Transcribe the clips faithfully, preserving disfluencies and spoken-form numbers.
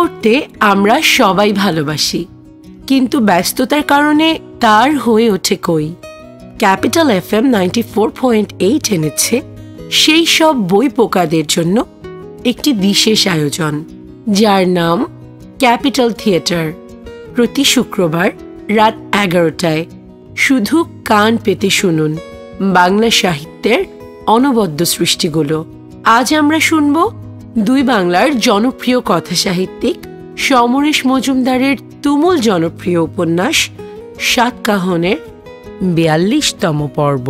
করতে আমরা সবাই ভালোবাসি, কিন্তু ব্যস্ততার কারণে তার হয়ে ওঠে কই। Capital F M ninety four point eight এনেছে সেই সব বই পোকাদের জন্য একটি বিশেষ আয়োজন, যার নাম ক্যাপিটাল থিয়েটার। প্রতি শুক্রবার রাত এগারোটায় শুধু কান পেতে শুনুন বাংলা সাহিত্যের অনবদ্য সৃষ্টিগুলো। আজ আমরা শুনব দুই বাংলার জনপ্রিয় কথা সাহিত্যিক সমরেশ মজুমদারের তুমুল জনপ্রিয় উপন্যাস সাতকাহনের বিয়াল্লিশতম পর্ব।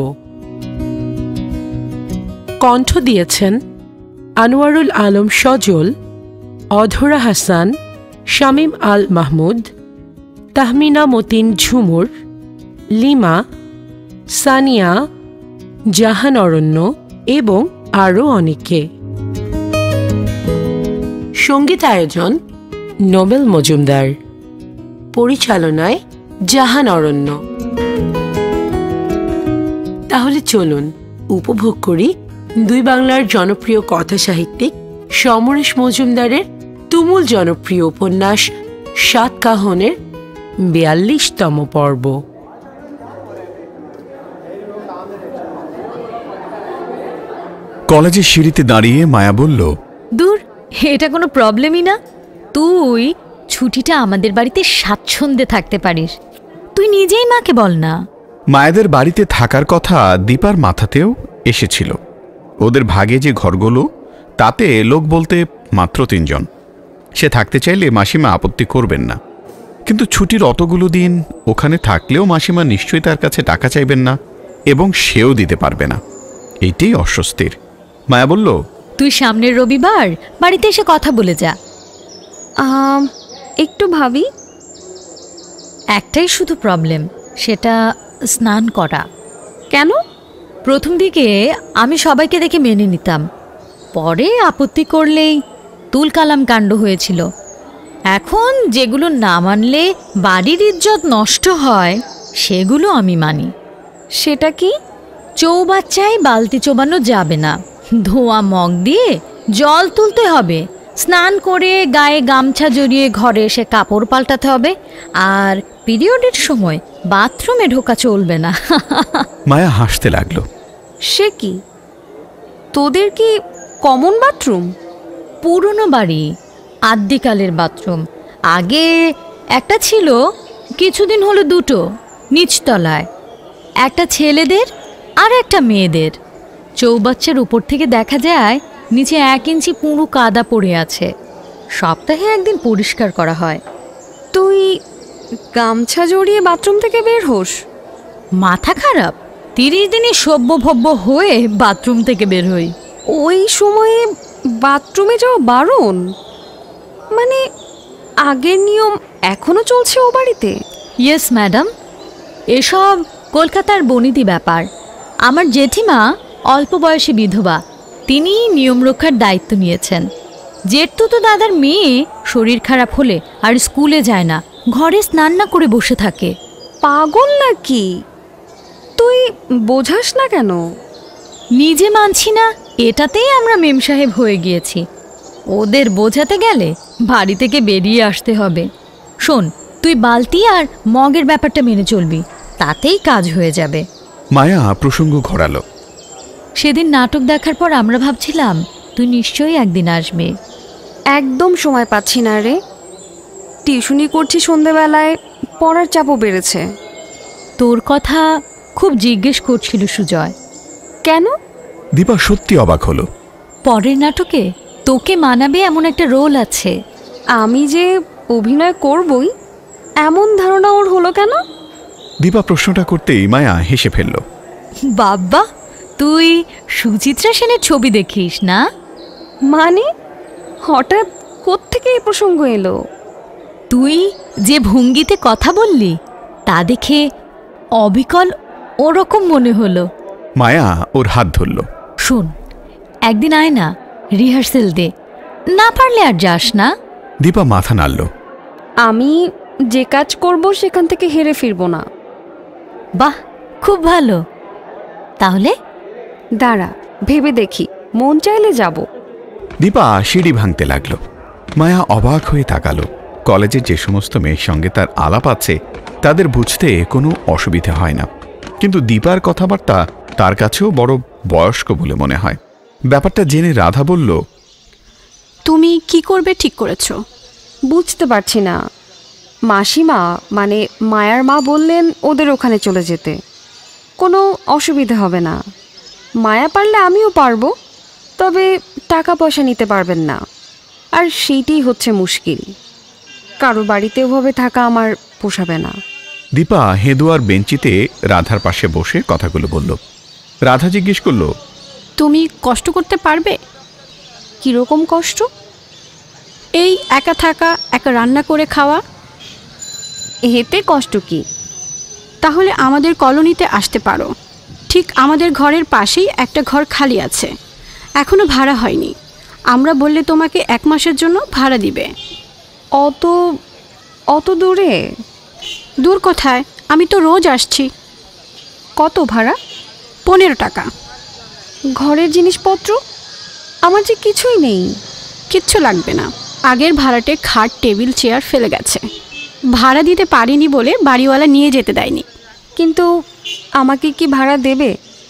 কণ্ঠ দিয়েছেন আনোয়ারুল আলম সজল, অধরা হাসান, শামীম আল মাহমুদ, তাহমিনা মতিন ঝুমুর, লিমা, সানিয়া, জাহান অরণ্য এবং আরও অনেকে। সঙ্গীত আয়োজন নোবেল মজুমদার, পরিচালনায় জাহান অরণ্য। তাহলে চলুন উপভোগ করি দুই বাংলার জনপ্রিয় কথা সাহিত্যিক সমরেশ মজুমদারের তুমুল জনপ্রিয় উপন্যাস সাতকাহনের বিয়াল্লিশতম পর্ব। কলেজের সিঁড়িতে দাঁড়িয়ে মায়া বলল, দূর, এটা কোনো প্রবলেমই না। তুই ছুটিটা আমাদের বাড়িতে স্বাচ্ছন্দ্যে থাকতে পারিস। তুই নিজেই মাকে বল না। মায়াদের বাড়িতে থাকার কথা দীপার মাথাতেও এসেছিল। ওদের ভাগে যে ঘরগুলো, তাতে লোক বলতে মাত্র তিনজন। সে থাকতে চাইলে মাসিমা আপত্তি করবেন না, কিন্তু ছুটির অতগুলো দিন ওখানে থাকলেও মাসিমা নিশ্চয়ই তার কাছে টাকা চাইবেন না, এবং সেও দিতে পারবে না। এইটাই অস্বস্তির। মায়া বলল, তুই সামনের রবিবার বাড়িতে এসে কথা বলে যা। একটু ভাবি। একটাই শুধু প্রবলেম, সেটা স্নান করা। কেন? প্রথম দিকে আমি সবাইকে দেখে মেনে নিতাম, পরে আপত্তি করলেই তুলকালাম কাণ্ড হয়েছিল। এখন যেগুলো না মানলে বাড়ির ইজ্জত নষ্ট হয়, সেগুলো আমি মানি। সেটা কি? চৌবাচ্চায় বালতি চোবানো যাবে না, ধোয়া মগ দিয়ে জল তুলতে হবে, স্নান করে গায়ে গামছা জড়িয়ে ঘরে এসে কাপড় পাল্টাতে হবে, আর পিরিয়ডের সময় বাথরুমে ঢোকা চলবে না। মায়া হাসতে লাগলো। সে কি? তোদের কি কমন বাথরুম? পুরনো বাড়ি, আদ্যিকালের বাথরুম। আগে একটা ছিল, কিছুদিন হলো দুটো, নিচতলায় একটা ছেলেদের আর একটা মেয়েদের। চৌবাচ্চার উপর থেকে দেখা যায় নিচে এক ইঞ্চি পুরো কাদা পড়ে আছে। সপ্তাহে একদিন পরিষ্কার করা হয়। তুই গামছা জড়িয়ে বাথরুম থেকে বের হোস? মাথা খারাপ? তিরিশ দিনই সভ্য ভব্য হয়ে বাথরুম থেকে বের হই। ওই সময়ে বাথরুমে যাওয়া বারণ? মানে আগের নিয়ম এখনো চলছে ও বাড়িতে? ইয়েস ম্যাডাম, এসব কলকাতার বনিতি ব্যাপার। আমার জেঠিমা অল্প বয়সী বিধবা, তিনি নিয়ম রক্ষার দায়িত্ব নিয়েছেন। জেঠতুতো দাদার মেয়ে শরীর খারাপ হলে আর স্কুলে যায় না, ঘরে স্নান না করে বসে থাকে। পাগল নাকি? তুই বোঝাস না কেন? নিজে মানছি না, এটাতেই আমরা মেম সাহেব হয়ে গিয়েছি। ওদের বোঝাতে গেলে বাড়ি থেকে বেরিয়ে আসতে হবে। শোন, তুই বালতি আর মগের ব্যাপারটা মেনে চলবি, তাতেই কাজ হয়ে যাবে। মায়া প্রসঙ্গ ঘোরালো। সেদিন নাটক দেখার পর আমরা ভাবছিলাম তুই নিশ্চয়ই একদিন আসবে। একদম সময় পাচ্ছি না রে। টিউশনি করছি সন্ধেবেলায়, পড়ার চাপও বেড়েছে। তোর কথা খুব জিজ্ঞেস করছিল সুজয়। কেন? দীপা সত্যি অবাক হলো। পরের নাটকে তোকে মানাবে এমন একটা রোল আছে। আমি যে অভিনয় করবই এমন ধারণা ওর হলো কেন? দীপা প্রশ্নটা করতেই মায়া হেসে ফেলল। বাবা, তুই সুচিত্রা সেনের ছবি দেখিস না? মানে হঠাৎ কোত্থেকে এই প্রসঙ্গ এলো? তুই যে ভঙ্গিতে কথা বললি তা দেখে অবিকল ওরকম মনে হলো। মায়া ওর হাত ধরল। শোন, একদিন আয় না, রিহার্সেল দে, না পারলে আর যাস না। দীপা মাথা নাড়ল। আমি যে কাজ করব সেখান থেকে হেরে ফিরবো না। বাহ, খুব ভালো। তাহলে দাঁড়া, ভেবে দেখি, মন চাইলে যাব। দীপা সিঁড়ি ভাঙতে লাগলো। মায়া অবাক হয়ে তাকালো। কলেজের যে সমস্ত মেয়ের সঙ্গে তার আলাপ আছে তাদের বুঝতে কোনো অসুবিধা হয় না, কিন্তু দীপার কথাবার্তা তার কাছেও বড় বয়স্ক বলে মনে হয়। ব্যাপারটা জেনে রাধা বলল, তুমি কি করবে ঠিক করেছো? বুঝতে পারছি না। মাসিমা মানে মায়ার মা বললেন ওদের ওখানে চলে যেতে, কোনো অসুবিধা হবে না। মায়া পারলে আমিও পারবো, তবে টাকা পয়সা নিতে পারবেন না, আর সেইটাই হচ্ছে মুশকিল। কারো বাড়িতে ওভাবে থাকা আমার পোষাবে না। দীপা হেদুয়ার বেঞ্চিতে রাধার পাশে বসে কথাগুলো বলল। রাধা জিজ্ঞেস করল, তুমি কষ্ট করতে পারবে? কীরকম কষ্ট? এই একা থাকা, একা রান্না করে খাওয়া। এতে কষ্ট কি? তাহলে আমাদের কলোনিতে আসতে পারো। ঠিক আমাদের ঘরের পাশেই একটা ঘর খালি আছে, এখনো ভাড়া হয়নি। আমরা বললে তোমাকে এক মাসের জন্য ভাড়া দিবে। অত অত দূরে? দূর কোথায়, আমি তো রোজ আসছি। কত ভাড়া? পনেরো টাকা। ঘরের জিনিসপত্র? আমার যে কিছুই নেই। কিচ্ছু লাগবে না, আগের ভাড়াটে খাট টেবিল চেয়ার ফেলে গেছে। ভাড়া দিতে পারিনি বলে বাড়িওয়ালা নিয়ে যেতে দেয়নি। কিন্তু আমাকে কি ভাড়া দেবে?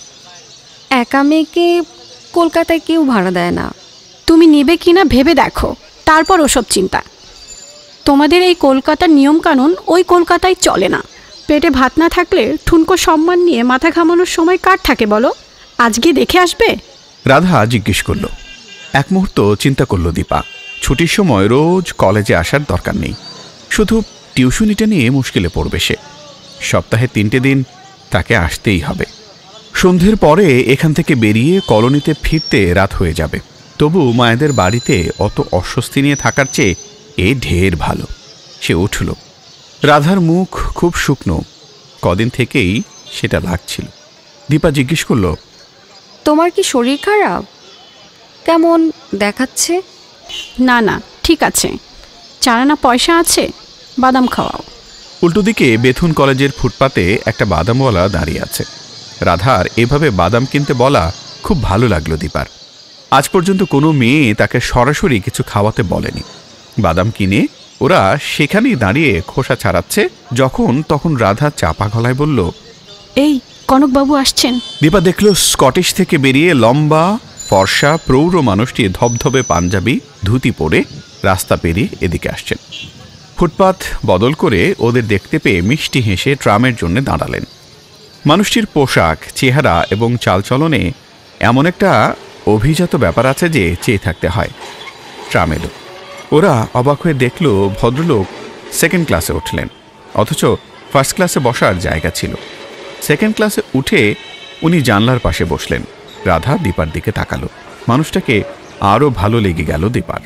একা মেয়েকে কলকাতায় কেউ ভাড়া দেয় না। তুমি নেবে কিনা ভেবে দেখো, তারপর ওসব চিন্তা। তোমাদের এই কলকাতার নিয়মকানুন ওই কলকাতায় চলে না। পেটে ভাত না থাকলে ঠুনকো সম্মান নিয়ে মাথা ঘামানোর সময় কার থাকে বলো? আজকে দেখে আসবে? রাধা জিজ্ঞেস করল। এক মুহূর্ত চিন্তা করল দীপা। ছুটির সময় রোজ কলেজে আসার দরকার নেই, শুধু টিউশনিটা নিয়ে মুশকিলে পড়বে সে। সপ্তাহে তিনটে দিন তাকে আসতেই হবে। সন্ধ্যের পরে এখান থেকে বেরিয়ে কলোনিতে ফিরতে রাত হয়ে যাবে। তবু মায়েদের বাড়িতে অত অস্বস্তি নিয়ে থাকার চেয়ে এ ঢের ভালো। সে উঠল। রাধার মুখ খুব শুকনো, কদিন থেকেই সেটা লাগছিল। দীপা জিজ্ঞেস করল, তোমার কি শরীর খারাপ? কেমন দেখাচ্ছে? না না, ঠিক আছে। চারানা পয়সা আছে, বাদাম খাওয়াও। উল্টো দিকে বেথুন কলেজের ফুটপাতে একটা বাদামওয়ালা দাঁড়িয়ে আছে। রাধার এভাবে বাদাম কিনতে বলা খুব ভালো লাগলো দীপার। আজ পর্যন্ত কোনো মেয়ে তাকে সরাসরি কিছু খাওয়াতে বলেনি। বাদাম কিনে ওরা সেখানেই দাঁড়িয়ে খোসা ছাড়াচ্ছে। যখন তখন রাধা চাপা গলায় বলল, এই কনকবাবু আসছেন। দীপা দেখল স্কটিশ থেকে বেরিয়ে লম্বা ফর্সা প্রৌঢ় মানুষটি ধবধবে পাঞ্জাবি ধুতি পরে রাস্তা পেরিয়ে এদিকে আসছেন। ফুটপাত বদল করে ওদের দেখতে পেয়ে মিষ্টি হেসে ট্রামের জন্য দাঁড়ালেন। মানুষটির পোশাক, চেহারা এবং চালচলনে এমন একটা অভিজাত ব্যাপার আছে যে চেয়ে থাকতে হয়। ট্রাম এলো। ওরা অবাক হয়ে দেখল ভদ্রলোক সেকেন্ড ক্লাসে উঠলেন, অথচ ফার্স্ট ক্লাসে বসার জায়গা ছিল। সেকেন্ড ক্লাসে উঠে উনি জানলার পাশে বসলেন। রাধা দীপার দিকে তাকালো। মানুষটাকে আরও ভালো লেগে গেল দীপার।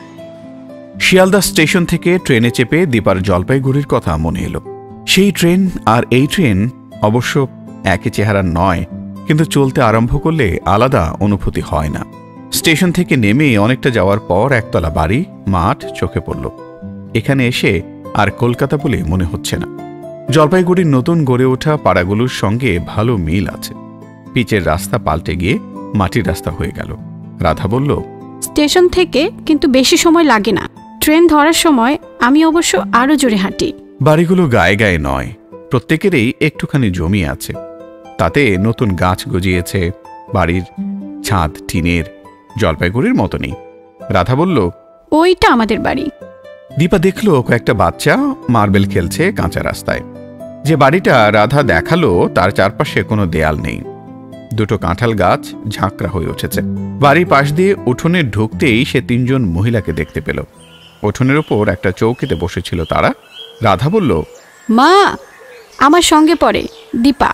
শিয়ালদা স্টেশন থেকে ট্রেনে চেপে দীপার জলপাইগুড়ির কথা মনে এলো। সেই ট্রেন আর এই ট্রেন অবশ্য একই চেহারার নয়, কিন্তু চলতে আরম্ভ করলে আলাদা অনুভূতি হয় না। স্টেশন থেকে নেমে অনেকটা যাওয়ার পর একতলা বাড়ি, মাঠ চোখে পড়ল। এখানে এসে আর কলকাতা বলে মনে হচ্ছে না। জলপাইগুড়ির নতুন গড়ে ওঠা পাড়াগুলোর সঙ্গে ভালো মিল আছে। পিচের রাস্তা পাল্টে গিয়ে মাটির রাস্তা হয়ে গেল। রাধা বলল, স্টেশন থেকে কিন্তু বেশি সময় লাগে না। ট্রেন ধরার সময় আমি অবশ্য আরো জোরে হাঁটি। বাড়িগুলো গায়ে গায়ে নয়, প্রত্যেকেরই একটুখানি জমি আছে। তাতে নতুন গাছ গজিয়েছে। বাড়ির ছাদ টিনের, জলপাইগুড়ির মতনই। রাধা বলল, ওইটা আমাদের বাড়ি। দীপা দেখল কয়েকটা বাচ্চা মার্বেল খেলছে কাঁচা রাস্তায়। যে বাড়িটা রাধা দেখালো তার চারপাশে কোনো দেয়াল নেই। দুটো কাঁঠাল গাছ ঝাঁকড়া হয়ে উঠেছে। বাড়ির পাশ দিয়ে উঠোনে ঢুকতেই সে তিনজন মহিলাকে দেখতে পেল। উঠোনের ওপর একটা চৌকিতে বসেছিল তারা। রাধা বলল, মা, আমার সঙ্গে পড়ে দীপা।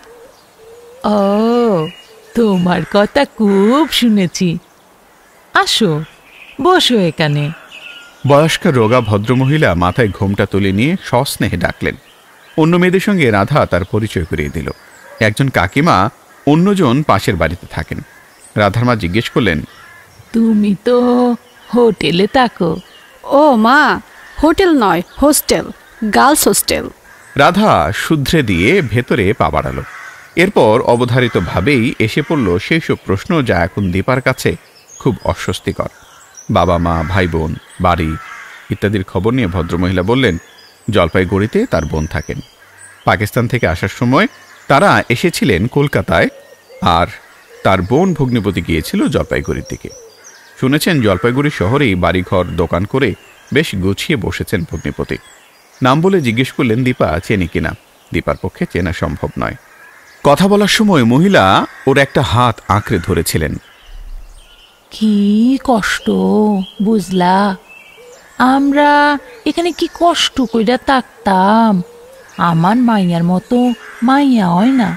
ও, তোমার কথা খুব শুনেছি। আসো, বসো এখানে। বয়স্কা রোগা ভদ্রমহিলা মাথায় ঘোমটা তুলে নিয়ে সস্নেহে ডাকলেন। অন্য মেয়েদের সঙ্গে রাধা তার পরিচয় করিয়ে দিল। একজন কাকিমা অন্যজন পাশের বাড়িতে থাকেন। রাধার মা জিজ্ঞেস করলেন, তুমি তো হোটেলে থাকো? ও মা, হোটেল নয়, হোস্টেল, গার্লস হোস্টেল। রাধা শুধরে দিয়ে ভেতরে পা বাড়ালো। এরপর অবধারিতভাবেই এসে পড়ল সেই সব প্রশ্ন যা এখন দীপার কাছে খুব অস্বস্তিকর। বাবা মা, ভাই বোন, বাড়ি, ইত্যাদির খবর নিয়ে ভদ্রমহিলা বললেন জলপাইগুড়িতে তার বোন থাকেন। পাকিস্তান থেকে আসার সময় তারা এসেছিলেন কলকাতায়, আর তার বোন ভগ্নিপতি গিয়েছিল জলপাইগুড়ির দিকে। শুনেছেন জলপাইগুড়ি শহরেই বাড়িঘর দোকান করে বেশ গুছিয়ে বসেছেন ভগ্নিপতি। নাম বলে জিজ্ঞেস করলেন দীপা চেনে কিনা। দীপার পক্ষে চেনা সম্ভব নয়। কথা বলার সময় মহিলা ওর একটা হাত আঁকড়ে ধরেছিলেন। কি কষ্ট বুঝলা, আমরা এখানে কি কষ্ট কইরা থাকতাম। আমার মাইয়ার মতো মাইয়া হয় না,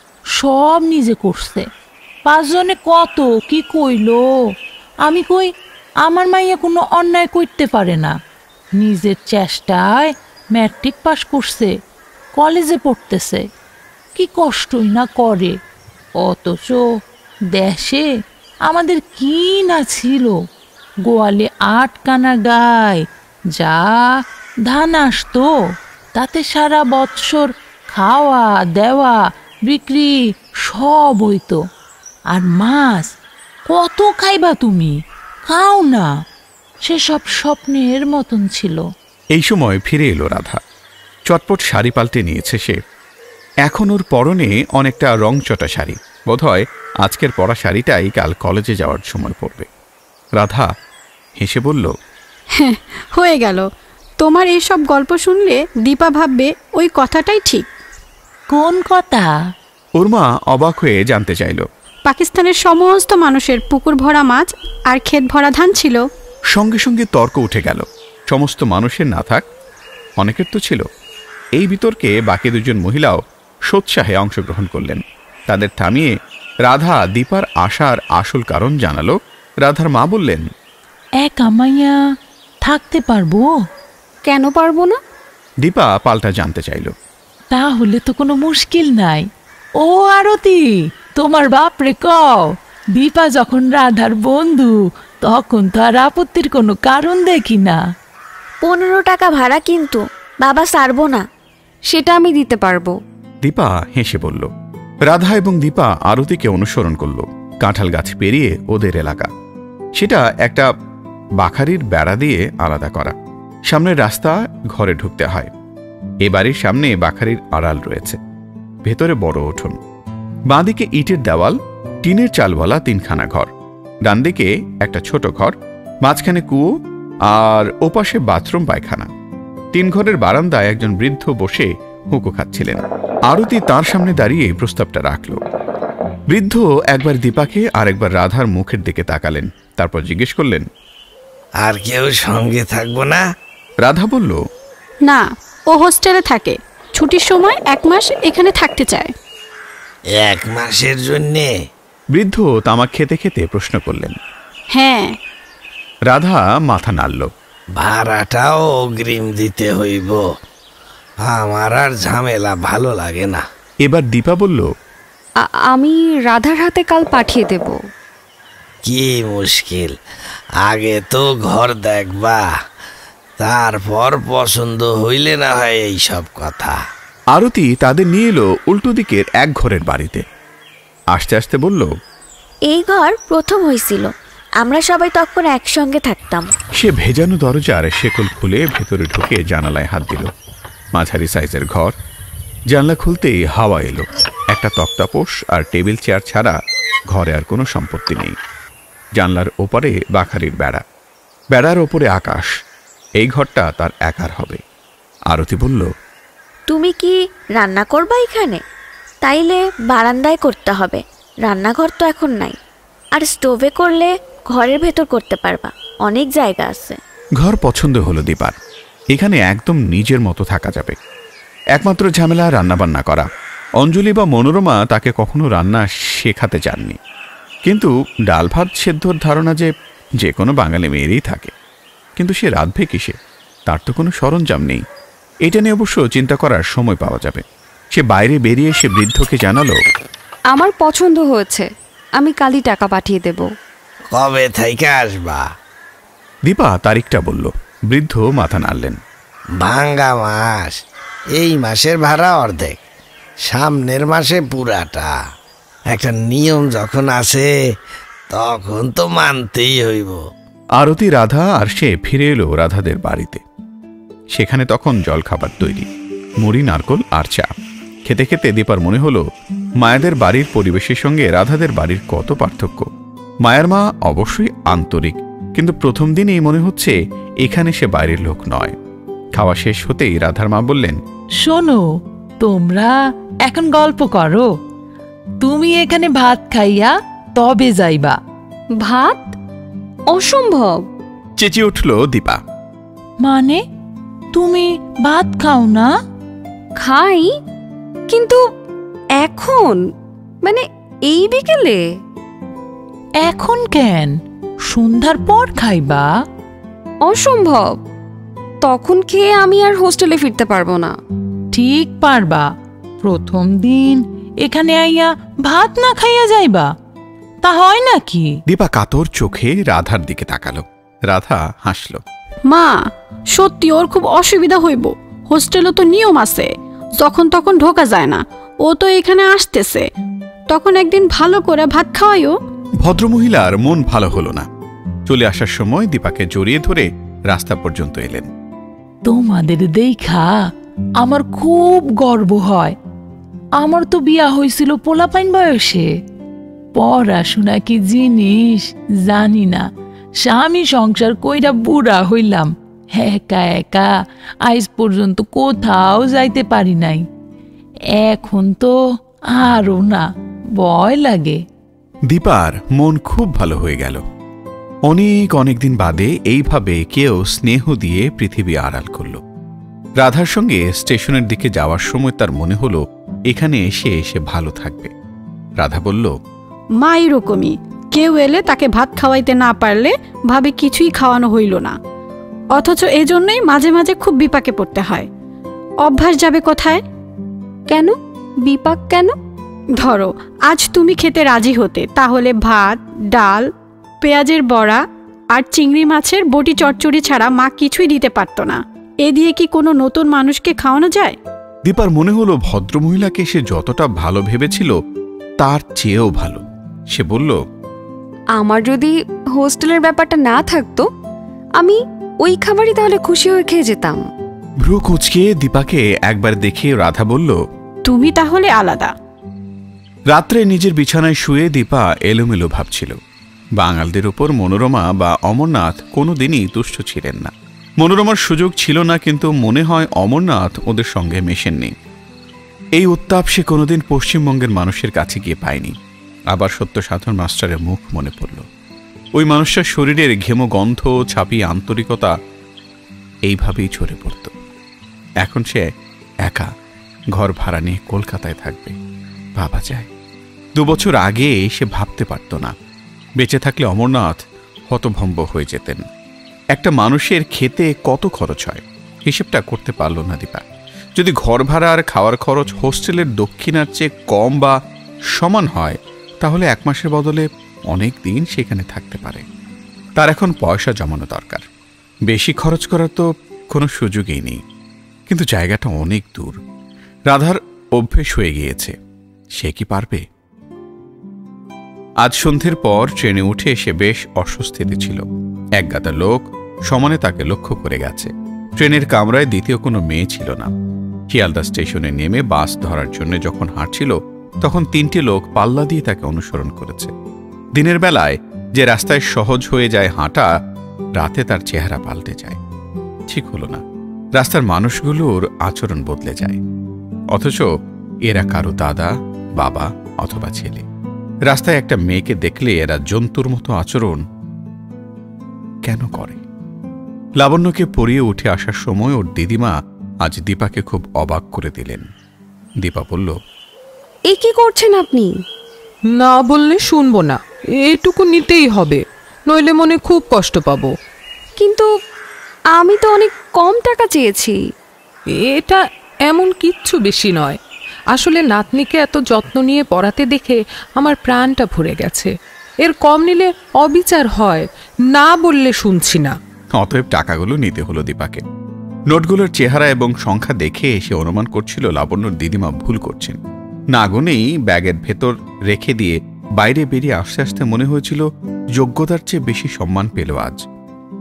সব নিজে করছে। পাঁচজনে কত কি কইল, আমি কই আমার মাইয়া কোনো অন্যায় করতে পারে না। নিজের চেষ্টায় ম্যাট্রিক পাশ করছে, কলেজে পড়তেছে, কি কষ্টই না করে। অথচ দেশে আমাদের কি না ছিল, গোয়ালে আটকানা গায় যা ধান আসতো তাতে সারা বৎসর খাওয়া দেওয়া বিক্রি সব হইতো। আর মাছ কত খাইবা তুমি, খাও না, সেসব স্বপ্নের মতন ছিল। এই সময় ফিরে এলো রাধা। চটপট শাড়ি পাল্টে নিয়েছে সে। এখন ওর পরনে অনেকটা রংচটা শাড়ি, বোধহয় আজকের পরা শাড়িটাই কাল কলেজে যাওয়ার সময় পরবে। রাধা হেসে বলল, হ্যাঁ হয়ে গেল। তোমার এইসব গল্প শুনলে দীপা ভাববে ওই কথাটাই ঠিক। কোন কথা? ওর মা অবাক হয়ে জানতে চাইল। পাকিস্তানের সমস্ত মানুষের পুকুর ভরা মাছ আর ক্ষেত ভরা ধান ছিল। সঙ্গে সঙ্গে তর্ক উঠে গেল। সমস্ত মানুষের না থাক, অনেকের তো ছিল। এই বিতর্কে বাকি দুজন মহিলাও সোৎসাহে অংশগ্রহণ করলেন। তাদের থামিয়ে রাধা দীপার আসার আসল কারণ জানালো। রাধার মা বললেন, একা মাইয়া থাকতে পারবো? কেন পারবো না? দীপা পাল্টা জানতে চাইল। তাহলে তো কোনো মুশকিল নাই। ও আরতি, তোমার বাপরে কও, দীপা যখন রাধার বন্ধু তখন তো আর আপত্তির কোনো কারণ দেখি না। পনেরো টাকা ভাড়া কিন্তু বাবা সারবো না। সেটা আমি দিতে পারবো। দীপা হেসে বলল। রাধা এবং দীপা আরতিকে অনুসরণ করল। কাঁঠাল গাছ পেরিয়ে ওদের এলাকা। সেটা একটা বাখারির বেড়া দিয়ে আলাদা করা। সামনের রাস্তা ঘরে ঢুকতে হয়। এ বাড়ির সামনে বাখারির আড়াল রয়েছে, ভেতরে বড় উঠোন। বাঁদিকে ইটের দেওয়াল, টিনের চালওয়ালা তিনখানা ঘর। ডান দিকে একটা ছোট ঘর, মাঝখানে কুয়ো, আর ওপাশে বাথরুম পায়খানা। তিন ঘরের বারান্দায় একজন বৃদ্ধ বসে হুঁকো খাচ্ছিলেন। আরতি তার সামনে দাঁড়িয়ে প্রস্তাবটা রাখল। বৃদ্ধ একবার দীপাকে আর একবার রাধার মুখের দিকে তাকালেন, তারপর জিজ্ঞেস করলেন, আর কেউ সঙ্গে থাকবো না? রাধা বলল, না, ও হোস্টেলে থাকে, ছুটির সময় এক মাস এখানে থাকতে চায়। এক মাসের জন্যে? বৃদ্ধ তামাক খেতে খেতে প্রশ্ন করলেন। হ্যাঁ। রাধা মাথা নাড়ল। ভাড়াটাও অগ্রিম দিতে হইব, আমার আর ঝামেলা ভালো লাগে না। এবার দীপা বলল, আমি রাধার হাতে কাল পাঠিয়ে দেব। কি মুশকিল, আগে তো ঘর দেখবা, তারপর পছন্দ হইলে না হয় এই সব কথা। আরতি তাদের নিয়ে এলো উল্টো দিকের এক ঘরের বাড়িতে। আস্তে আস্তে বলল, এই ঘর প্রথম হয়েছিল, আমরা সবাই তখন একসঙ্গে থাকতাম। সে ভেজানো দরজার শেকল খুলে ভেতরে ঢুকে জানালায় হাত দিল। মাঝারি সাইজের ঘর। জানলা খুলতেই হাওয়া এলো। একটা তক্তাপোষ আর টেবিল চেয়ার ছাড়া ঘরে আর কোনো সম্পত্তি নেই। জানলার ওপারে বাখারির বেড়া, বেড়ার ওপরে আকাশ। এই ঘরটা তার একার হবে। আরতি বলল, তুমি কি রান্না করবা এখানে? তাইলে বারান্দায় করতে হবে, রান্নাঘর তো এখন নাই। আর স্টোভে করলে ঘরের ভেতর করতে পারবা, অনেক জায়গা আছে। ঘর পছন্দ হলো দীপার। এখানে একদম নিজের মতো থাকা যাবে। একমাত্র ঝামেলা রান্নাবান্না করা। অঞ্জলি বা মনোরমা তাকে কখনো রান্না শেখাতে চাননি, কিন্তু ডাল ভাত সেদ্ধর ধারণা যে যে কোনো বাঙালি মেয়েরই থাকে। কিন্তু সে রাঁধবে কিসে? তার তো কোনো সরঞ্জাম নেই। এটা নিয়ে অবশ্য চিন্তা করার সময় পাওয়া যাবে। সে বাইরে বেরিয়ে সে বৃদ্ধকে জানালো, আমার পছন্দ হয়েছে, আমি কালই টাকা পাঠিয়ে দেব। কবে থেকে আসবা? দীপা তারিখটা বলল। বৃদ্ধ মাথা নাড়লেন। ভাঙ্গা মাস, এই মাসের ভাড়া অর্ধেক, সামনের মাসে পুরাটা। একটা নিয়ম যখন আছে তখন তো মানতেই হইব। আরতি, রাধা আর সে ফিরে এলো রাধাদের বাড়িতে। সেখানে তখন জলখাবার তৈরি, মুড়ি, নারকোল আর চা। খেতে খেতে দীপার মনে হলো মায়াদের বাড়ির পরিবেশের সঙ্গে রাধাদের বাড়ির কত পার্থক্য। মায়ার মা অবশ্যই আন্তরিক, কিন্তু প্রথম দিনেই মনে হচ্ছে এখানে সে বাইরের লোক নয়। খাওয়া শেষ হতেই রাধার মা বললেন, শোনো, তোমরা এখন গল্প করো, তুমি এখানে ভাত খাইয়া তবে যাইবা। ভাত? অসম্ভব! চেঁচিয়ে উঠল দীপা। মানে তুমি ভাত খাও না? খাই, কিন্তু এখন, মানে এই বিকেলে। এখন কেন? সন্ধ্যার পর খাইবা। অসম্ভব! তখন খেয়ে আমি আর হোস্টেলে ফিরতে পারবো না। ঠিক পারবা। প্রথম দিন এখানে আইয়া ভাত না খাইয়া যাইবা, তা হয় নাকি? দীপা কাতর চোখে রাধার দিকে তাকালো। রাধা হাসল। মা, সত্যি ওর খুব অসুবিধা হইব। হোস্টেলে তো নিয়ম আছে, যখন তখন ঢোকা যায় না। ও তো এখানে আসতেছে, তখন একদিন ভালো করে ভাত খাওয়াইও। ভদ্রমহিলার মন ভালো হলো না। চলে আসার সময় দীপাকে জড়িয়ে ধরে রাস্তা পর্যন্ত এলেন। তোমাদের দেখা আমার খুব গর্ব হয়। আমার তো বিয়া হয়েছিল পোলাপাইন বয়সে। পড়াশোনা কি জিনিস জানি না, স্বামী সংসার কইরা বুড়া হইলাম। একা একা আজ পর্যন্ত কোথাও যাইতে পারি নাই। এখন তো আরও না, ভয় লাগে। দীপার মন খুব ভালো হয়ে গেল। অনেক অনেক দিন বাদে এইভাবে কেউ স্নেহ দিয়ে পৃথিবী আড়াল করল। রাধার সঙ্গে স্টেশনের দিকে যাওয়ার সময় তার মনে হলো এখানে এসে এসে ভালো থাকবে। রাধা বলল, মা এরকমই, কেউ এলে তাকে ভাত খাওয়াইতে না পারলে ভাবে কিছুই খাওয়ানো হইল না। অথচ এজন্যই মাঝে মাঝে খুব বিপাকে পড়তে হয়। অভ্যাস যাবে কোথায়? কেন বিপাক কেন? ধরো আজ তুমি খেতে রাজি হতে, তাহলে ভাত, ডাল, পেঁয়াজের বড়া আর চিংড়ি মাছের বটি চচ্চড়ি ছাড়া মা কিছুই দিতে পারত না। এ দিয়ে কি কোনো নতুন মানুষকে খাওয়ানো যায়? দীপার মনে হলো ভদ্রমহিলাকে সে যতটা ভালো ভেবেছিল তার চেয়েও ভালো। সে বলল, আমার যদি হোস্টেলের ব্যাপারটা না থাকতো, আমি ওই খাবারই তাহলে খুশি হয়ে খেয়ে যেতাম। ভ্রু কুঁচকে দীপাকে একবার দেখে রাধা বলল, তুমি তাহলে আলাদা। রাত্রে নিজের বিছানায় শুয়ে দীপা এলোমেলো ভাবছিল। বাঙালদের উপর মনোরমা বা অমরনাথ কোনোদিনই তুষ্ট ছিলেন না। মনোরমার সুযোগ ছিল না, কিন্তু মনে হয় অমরনাথ ওদের সঙ্গে মেশেননি। এই উত্তাপ সে কোনোদিন পশ্চিমবঙ্গের মানুষের কাছে গিয়ে পায়নি। আবার সত্যসাধন মাস্টারের মুখ মনে পড়ল। ওই মানুষটার শরীরের ঘেমো গন্ধ, ছাপিয়ে আন্তরিকতা এইভাবেই ঝরে পড়ত। এখন সে একা ঘর ভাড়া নিয়ে কলকাতায় থাকবে। ভাবা যায়, দুবছর আগে সে ভাবতে পারত না। বেঁচে থাকলে অমরনাথ হতভম্ব হয়ে যেতেন। একটা মানুষের খেতে কত খরচ হয় হিসেবটা করতে পারল না দীপা। যদি ঘর ভাড়া আর খাওয়ার খরচ হোস্টেলের দক্ষিণার চেয়ে কম বা সমান হয়, তাহলে এক মাসের বদলে অনেক দিন সেখানে থাকতে পারে। তার এখন পয়সা জমানো দরকার। বেশি খরচ করার তো কোনো সুযোগই নেই, কিন্তু জায়গাটা অনেক দূর। রাধার অভ্যেস হয়ে গিয়েছে, সে কি পারবে? আজ সন্ধ্যের পর ট্রেনে উঠে সে বেশ অস্বস্তিতে ছিল। একগাদা লোক সমানে তাকে লক্ষ্য করে গেছে। ট্রেনের কামরায় দ্বিতীয় কোনো মেয়ে ছিল না। শিয়ালদা স্টেশনে নেমে বাস ধরার জন্য যখন হাঁটছিল, তখন তিনটি লোক পাল্লা দিয়ে তাকে অনুসরণ করেছে। দিনের বেলায় যে রাস্তায় সহজ হয়ে যায় হাঁটা, রাতে তার চেহারা পাল্টে যায়। ঠিক হলো না, রাস্তার মানুষগুলোর আচরণ বদলে যায়। অথচ এরা কারো দাদা, বাবা অথবা ছেলে। রাস্তায় একটা মেয়েকে দেখলে এরা জন্তুর মতো আচরণ কেন করে? লাবণ্যকে পরিয়ে উঠে আসার সময় ওর দিদিমা আজ দীপাকে খুব অবাক করে দিলেন। দীপা বলল, এ কি করছেন আপনি? না বললে শুনবো না, এটুকু নিতেই হবে, নইলে মনে খুব কষ্ট পাবো। কিন্তু আমি তো অনেক কম টাকা চেয়েছি। এটা এমন কিচ্ছু বেশি নয়। আসলে নাতনিকে এত যত্ন নিয়ে পড়াতে দেখে আমার প্রাণটা ভরে গেছে। এর কম নিলে অবিচার হয়, না বললে শুনছি না। অতএব টাকাগুলো নিতে হলো দীপাকে। নোটগুলোর চেহারা এবং সংখ্যা দেখে এসে অনুমান করছিল লাবণ্যর দিদিমা ভুল করছেন। না গুনেই ব্যাগের ভেতর রেখে দিয়ে বাইরে বেরিয়ে আস্তে আস্তে মনে হয়েছিল যোগ্যতার চেয়ে বেশি সম্মান পেল আজ।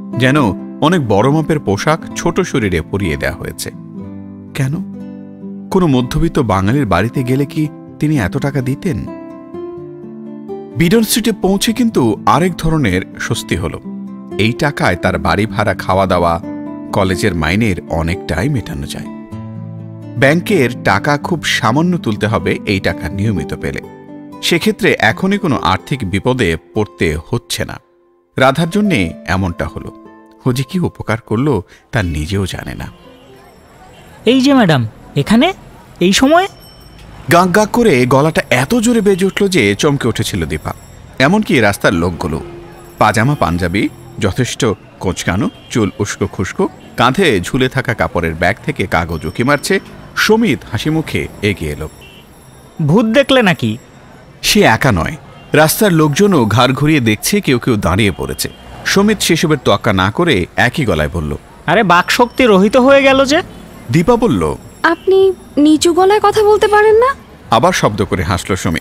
যেন অনেক বড় মাপের পোশাক ছোট শরীরে পরিয়ে দেওয়া হয়েছে। কেন? কোনো মধ্যবিত্ত বাঙালির বাড়িতে গেলে কি তিনি এত টাকা দিতেন? বিডন স্ট্রিটে পৌঁছে কিন্তু আরেক ধরনের স্বস্তি হল। এই টাকায় তার বাড়ি ভাড়া, খাওয়া দাওয়া, কলেজের মাইনের অনেকটাই মেটানো যায়। ব্যাংকের টাকা খুব সামান্য তুলতে হবে এই টাকা নিয়মিত পেলে। সেক্ষেত্রে এখনই কোনো আর্থিক বিপদে পড়তে হচ্ছে না। রাধার জন্যে এমনটা হলো। ও যে কি উপকার করলো তা নিজেও জানে না। এই যে ম্যাডাম, এখানে এই সময়? গাঁক গাঁক করে গলাটা এত জোরে বেজে উঠল যে চমকে উঠেছিল দীপা। এমনকি রাস্তার লোকগুলো পাজামা পাঞ্জাবি, যথেষ্ট কোঁচকানো, চুল উস্কো খুস্কো, কাঁধে ঝুলে থাকা কাপড়ের ব্যাগ থেকে কাগজ উকি মারছে। সমিত হাসি মুখে এগিয়ে এলো। ভূত দেখলে নাকি? সে একা নয়, রাস্তার লোকজনও ঘাড় ঘুরিয়ে দেখছে, কেউ কেউ দাঁড়িয়ে পড়েছে। সমিত সেসবের তোয়াক্কা না করে একই গলায় বলল, আরে বাকশক্তি রহিত হয়ে গেল যে। দীপা বলল, আপনি নিচু গলায় কথা বলতে পারেন না? আবার শব্দ করে হাসল সমিত।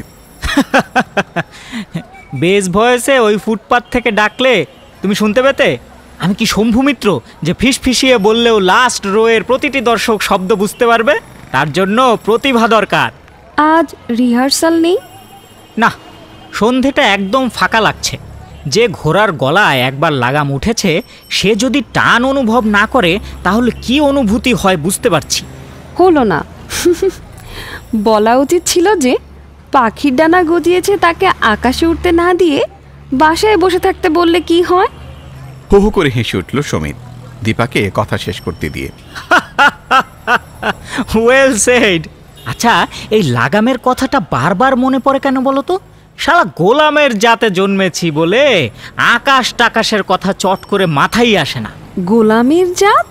বেস ভয়েসে ওই ফুটপাত থেকে ডাকলে তুমি শুনতে পেতে? আমি কি শম্ভু মিত্র যে ফিস ফিসিয়ে বললেও লাস্ট রোয়ের প্রতিটি দর্শক শব্দ বুঝতে পারবে? তার জন্য প্রতিভা দরকার। আজ রিহার্সাল নেই? না, সন্ধেটা একদম ফাঁকা লাগছে। যে ঘোড়ার গলায় একবার লাগাম উঠেছে সে যদি টান অনুভব না করে তাহলে কি অনুভূতি হয় বুঝতে পারছি। হলো না। বলা উচিত ছিল যে পাখির ডানা গজিয়েছে তাকে আকাশে উঠতে না দিয়ে বাসায় বসে থাকতে বললে কি হয়। হো হো করে হেসে উঠল সমিত দীপাকে কথা শেষ করতে দিয়ে। Well said. আচ্ছা, এই লাগামের কথাটা বারবার মনে পড়ে কেন বলো তো? শালা গোলামের জাতে জন্মেছি বলে আকাশ টাকাশের কথা চট করে মাথায় আসে না। গোলামের জাত?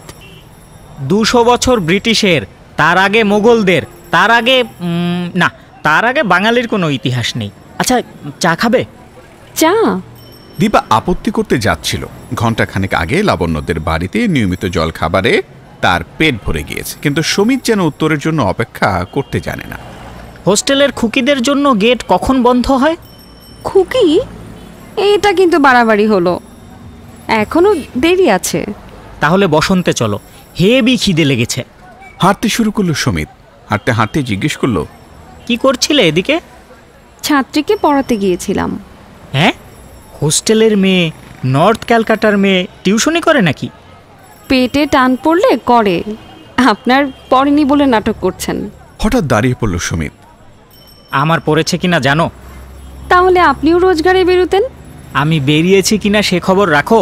দুশো বছর ব্রিটিশের, তার আগে মোগলদের, তার আগে না, তার আগে বাঙালির কোনো ইতিহাস নেই। আচ্ছা, চা খাবে? চা? দীপা আপত্তি করতে যাচ্ছিল। ঘণ্টাখানেক আগে লাবণ্যদের বাড়িতে নিয়মিত জল খাবারে তার পেট ভরে গিয়েছে, কিন্তু সমিত যেন উত্তরের জন্য অপেক্ষা করতে জানে না। হোস্টেলের খুকিদের জন্য গেট কখন বন্ধ হয়? খুকি? এটা কিন্তু বাড়াবাড়ি হলো, এখনো দেরি আছে। তাহলে বসন্তে চলো, হেবি খিদে লেগেছে। হাঁটতে শুরু করলো সমিত। হাঁটতে হাঁটতে জিজ্ঞেস করলো, কি করছিলে এদিকে? ছাত্রীকে পড়াতে গিয়েছিলাম। হ্যাঁ? হোস্টেলের মেয়ে, নর্থ ক্যালকাটার মেয়ে টিউশনি করে নাকি? পেটে টান পড়লে করে, আপনার পড়েনি বলে নাটক করছেন। হঠাৎ দাঁড়িয়ে পড়ল সমিত। আমার পড়েছে কিনা জানো? তাহলে আপনিও রোজগারে বেরোতেন। আমি বেরিয়েছি কিনা সে খবর রাখো?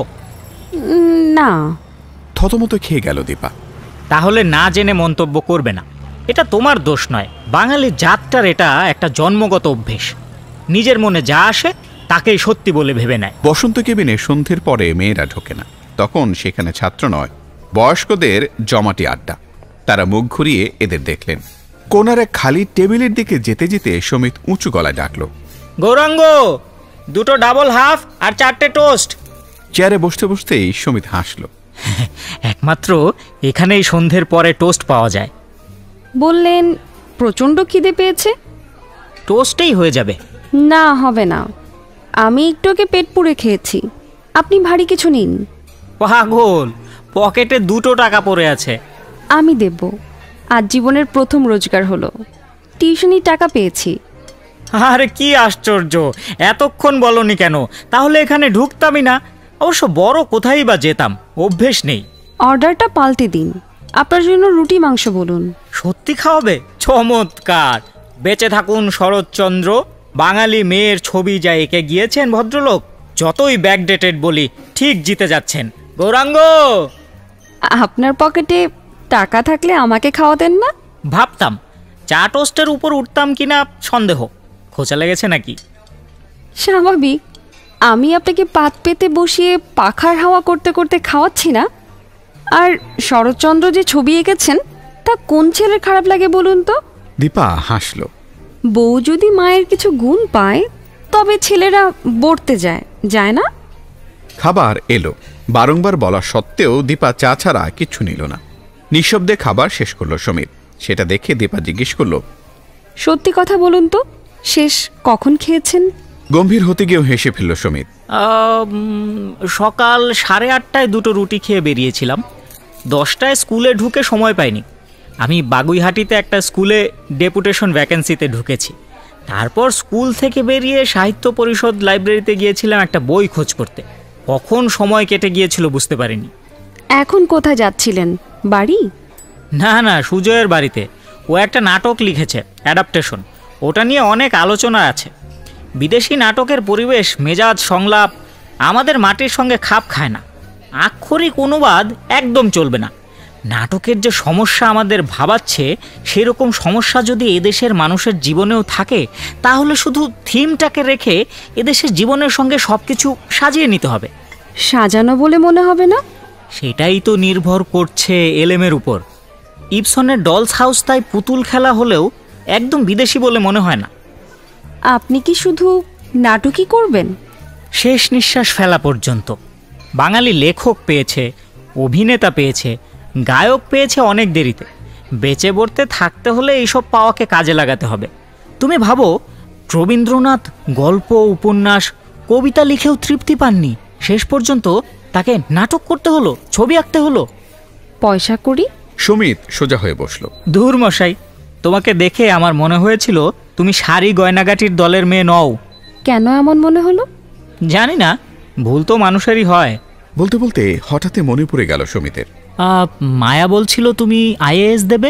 না। থতমত খেয়ে গেল দীপা। তাহলে না জেনে মন্তব্য করবে না, এটা তোমার দোষ নয়। বাঙালি জাতটার এটা একটা জন্মগত অভ্যেস। নিজের মনে যা আসে তাকেই সত্যি বলে ভেবে নেয়। বসন্ত কেবিনে সন্ধ্যের পরে মেয়েরা ঢোকে না, তখন সেখানে ছাত্র নয়, বয়স্কদের জমাটি আড্ডা। তারা মুখ ঘুরিয়ে এদের দেখলেন। কোনার এক খালি টেবিলের দিকে যেতে যেতে সমিত উঁচু গলায় ডাকল, গৌরাঙ্গ, দুটো ডাবল হাফ আর চারটে টোস্ট। চেয়ারে বসতে বসতেই সমিত হাসল। একমাত্র এখানেই সন্ধ্যের পরে টোস্ট পাওয়া যায়। বললেন প্রচণ্ড খিদে পেয়েছে। টোস্টেই হয়ে যাবে। না, হবে না, আমি একটু আগে পেট পুড়ে খেয়েছি। আপনি ভারী কিছু নিন। পাগল, পকেটে দুটো টাকা পড়ে আছে। আমি দেব। আজ জীবনের প্রথম রোজগার হলো, টিউশনি টাকা পেয়েছি। আরে কি আশ্চর্য, এতক্ষণ বলনি কেন? তাহলে এখানে ঢুকতামই না। অবশ্য বড় কোথায় বা যেতাম, অভ্যেস নেই। অর্ডারটা পাল্টে দিন, আপনার জন্য রুটি মাংস বলুন। সত্যি খাওয়াবে? চমৎকার। বেঁচে থাকুন শরৎচন্দ্র। বাঙালি মেয়ের ছবি যা এঁকে গিয়েছেন ভদ্রলোক, যতই ব্যাকডেটেড বলি ঠিক জিতে যাচ্ছেন। গৌরাঙ্গ, আপনার পকেটে টাকা থাকলে আমাকে খাওয়াতেন না? ভাবতাম চা টোস্টের উপর উঠতাম কিনা সন্দেহ। খোঁচা লেগেছে নাকি? স্বাভাবিক। আমি আপনাকে পাত পেতে বসিয়ে পাখার হাওয়া করতে করতে খাওয়াচ্ছি না। আর শরৎচন্দ্র যে ছবি এঁকেছেন তা কোন ছেলের খারাপ লাগে বলুন তো? দীপা হাসল। বউ যদি মায়ের কিছু গুণ পায় তবে ছেলেরা বর্তে যায়, যায় না? খাবার এলো। বারংবার বলা সত্ত্বেও দীপা চা ছাড়া কিচ্ছু নিল না। নিঃশব্দে খাবার শেষ করলো সমিত। সেটা দেখে দীপা জিজ্ঞেস করল, সত্যি কথা বলুন তো, শেষ কখন খেয়েছেন? গম্ভীর হতে গিয়েও হেসে ফেলল সমিত। সকাল সাড়ে আটটায় দুটো রুটি খেয়ে বেরিয়েছিলাম, দশটায় স্কুলে ঢুকে সময় পাইনি। আমি বাগুইহাটিতে একটা স্কুলে ডেপুটেশন ভ্যাকেন্সিতে ঢুকেছি। তারপর স্কুল থেকে বেরিয়ে সাহিত্য পরিষদ লাইব্রেরিতে গিয়েছিলাম একটা বই খোঁজ করতে। কখন সময় কেটে গিয়েছিল বুঝতে পারিনি। এখন কোথায় যাচ্ছিলেন? বাড়ি? না না, সুজয়ের বাড়িতে। ও একটা নাটক লিখেছে, অ্যাডাপ্টেশন। ওটা নিয়ে অনেক আলোচনা আছে। বিদেশি নাটকের পরিবেশ, মেজাজ, সংলাপ আমাদের মাটির সঙ্গে খাপ খায় না। আক্ষরিক অনুবাদ একদম চলবে না। নাটকের যে সমস্যা আমাদের ভাবাচ্ছে, সেরকম সমস্যা যদি এদেশের মানুষের জীবনেও থাকে, তাহলে শুধু থিমটাকে রেখে এদেশের জীবনের সঙ্গে সব কিছু সাজিয়ে নিতে হবে। সাজানো বলে মনে হবে না? সেটাই তো নির্ভর করছে এলেমের উপর। ইবসনের ডলস হাউস তাই পুতুল খেলা হলেও একদম বিদেশি বলে মনে হয় না। আপনি কি শুধু নাটকই করবেন? শেষ নিঃশ্বাস ফেলা পর্যন্ত। বাঙালি লেখক পেয়েছে, অভিনেতা পেয়েছে, গায়ক পেয়েছে অনেক দেরিতে। বেঁচে পড়তে থাকতে হলে এইসব পাওয়াকে কাজে লাগাতে হবে। তুমি ভাবো, রবীন্দ্রনাথ গল্প, উপন্যাস, কবিতা লিখেও তৃপ্তি পাননি। শেষ পর্যন্ত তাকে নাটক করতে হলো, ছবি আঁকতে হলো। পয়সা করি? সুমিত সোজা হয়ে বসল। ধুর মশাই, তোমাকে দেখে আমার মনে হয়েছিল তুমি শাড়ি গয়নাগাটির দলের মেয়ে নও। কেন এমন মনে হলো? জানি না, ভুল তো মানুষেরই হয়। বলতে বলতে হঠাৎ মনে পড়ে গেল সুমিতের। মায়া বলছিল তুমি আইএএস দেবে।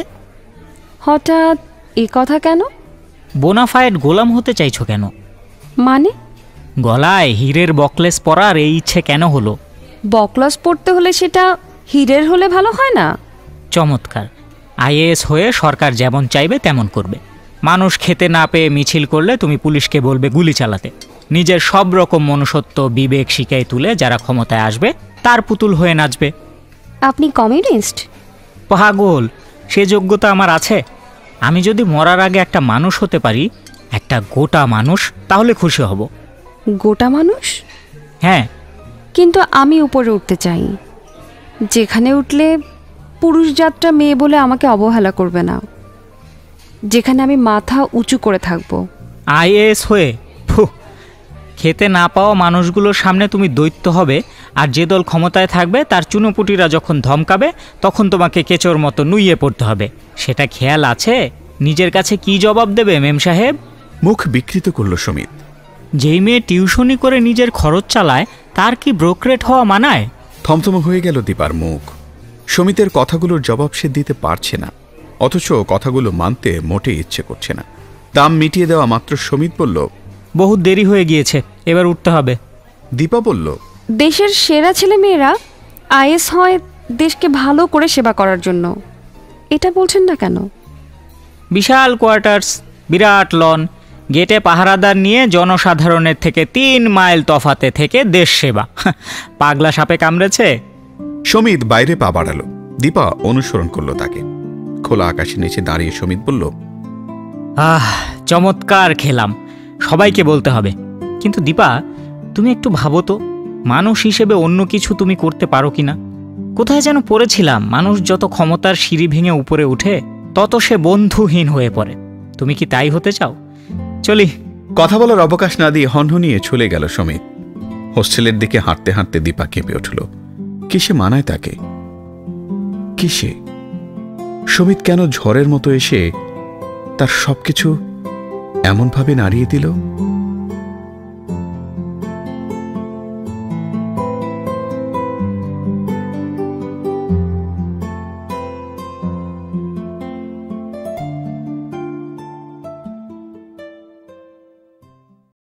হঠাৎ এ কথা কেন? বোনাফায়েড গোলাম হতে চাইছো কেন? মানে? গলায় হীরের বকলেস পরার এই ইচ্ছে কেন হলো? বকলেস পড়তে হলে সেটা হীরের হলে ভালো হয় না? চমৎকার। আইএএস হয়ে সরকার যেমন চাইবে তেমন করবে। মানুষ খেতে না পেয়ে মিছিল করলে তুমি পুলিশকে বলবে গুলি চালাতে। নিজের সব রকম মনুষ্যত্ব, বিবেক শিকায় তুলে যারা ক্ষমতায় আসবে তার পুতুল হয়ে নাচবে। আপনি কমিউনিস্ট? পাগল, সে যোগ্যতা আমার আছে? আমি যদি মরার আগে একটা মানুষ হতে পারি, একটা গোটা মানুষ, তাহলে খুশি হব। গোটা মানুষ? হ্যাঁ। কিন্তু আমি উপরে উঠতে চাই, যেখানে উঠলে পুরুষ জাতটা মেয়ে বলে আমাকে অবহেলা করবে না, যেখানে আমি মাথা উঁচু করে থাকব। আইএএস হয়ে খেতে না পাওয়া মানুষগুলোর সামনে তুমি দৈত্য হবে, আর যে দল ক্ষমতায় থাকবে তার চুনোপুটিরা যখন ধমকাবে তখন তোমাকে কেচোর মতো নুইয়ে পড়তে হবে। সেটা খেয়াল আছে? নিজের কাছে কি জবাব দেবে মেম সাহেব? মুখ বিকৃত করল সুমিত। যেই মেয়ে টিউশনি করে নিজের খরচ চালায়, তার কি ব্রোকরেট হওয়া মানায়? থমথম হয়ে গেল দীপার মুখ। সুমিতের কথাগুলোর জবাব সে দিতে পারছে না, অথচ কথাগুলো মানতে মোটেই ইচ্ছে করছে না। দাম মিটিয়ে দেওয়া মাত্র সুমিত বলল, বহুত দেরি হয়ে গিয়েছে, এবার উঠতে হবে। দীপা বলল, দেশের সেরা ছেলে মেয়েরা আইএস হয় দেশকে ভালো করে সেবা করার জন্য। এটা বলছেন না কেন? বিশাল কোয়ার্টার্স, বিরাট লন, গেটে পাহারাদার নিয়ে জনসাধারণের থেকে তিন মাইল তফাতে থেকে দেশ সেবা। পাগলা সাপে কামড়েছে। সুমিত বাইরে পা বাড়ালো। দীপা অনুসরণ করলো তাকে। খোলা আকাশের নিচে দাঁড়িয়ে সুমিত বলল, আহ, চমৎকার খেলাম, সবাইকে বলতে হবে। কিন্তু দীপা, তুমি একটু ভাবো তো, মানুষ হিসেবে অন্য কিছু তুমি করতে পারো কিনা? কোথায় যেন পড়েছিলাম, মানুষ যত ক্ষমতার সিঁড়ি ভেঙে উপরে উঠে তত সে বন্ধুহীন হয়ে পড়ে। তুমি কি তাই হতে চাও? চলি। কথা বলার অবকাশ না দিয়ে হনহনিয়ে চলে গেল সুমিত। হোস্টেলের দিকে হাঁটতে হাঁটতে দীপা কেঁপে উঠল। কিসে মানায় তাকে? কিসে? সুমিত কেন ঝড়ের মতো এসে তার সবকিছু এমনভাবে নাড়িয়ে দিল?